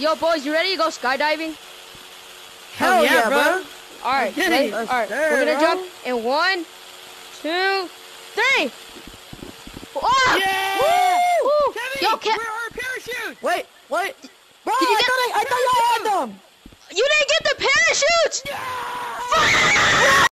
Yo, boys, you ready to go skydiving? Hell yeah, bro. All right, we're gonna jump in 1, 2, 3. Oh! Yeah! Woo! Kevin, Yo, where are our parachutes? Wait, what? Bro, Did you I thought y'all had them. You didn't get the parachutes! Yeah!